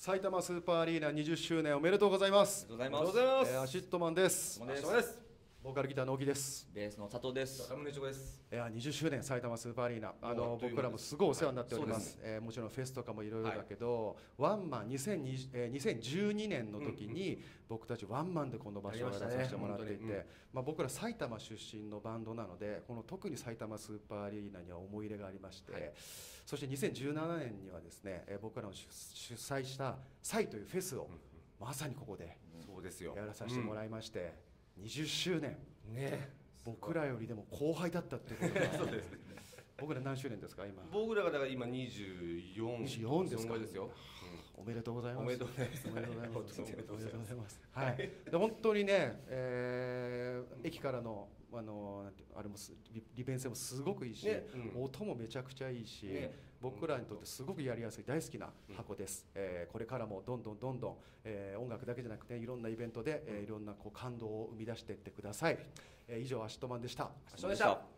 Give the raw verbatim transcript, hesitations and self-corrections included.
埼玉スーパーアリーナにじゅっしゅうねんおめでとうございます。 ありがとうございます。 えーアシットマンです。 お願いします。 ボーカルギターの小木です。 ベースの佐藤です。 ラムネチョコです。 いやにじゅっしゅうねん埼玉スーパーアリーナ、あのもうあっという間です僕らもすごいお世話になっております。 はいえーもちろんフェスとかもいろいろだけど、ワンマンにせんにじゅうえーにせんじゅうにねんの時に僕たちワンマンでこの場所をやらさせてもらっていて、 やりましたね本当にうんまあ僕ら埼玉出身のバンドなので、この特に埼玉スーパーアリーナには思い入れがありまして、 はいそしてにせんじゅうななねんにはですね、えー僕らの主主催したサイというフェスをまさにここでそうですよ。 やらさせてもらいまして、にじゅっしゅうねん。 ね。 僕らよりでも後輩だったっていうことがそうですね。 僕ら何周年ですか今？ 僕らがだから今にじゅうよん。 にじゅうよんですか？ そんぐらいですよ。 おめでとうございます。 おめでとうございますおめでとうございます。 本当におめでとうございますおめでとうございます。はい。で本当にね、えー駅からのあのなんていうのあれもす利利便性もすごくいいし、 ねうん音もめちゃくちゃいいし、 ね僕らにとってすごくやりやすい大好きな箱です。えーこれからもどんどんどんどん、えー音楽だけじゃなくていろんなイベントで、えーいろんなこう感動を生み出していってください。えー以上アシットマンでした。 ありがとうございました。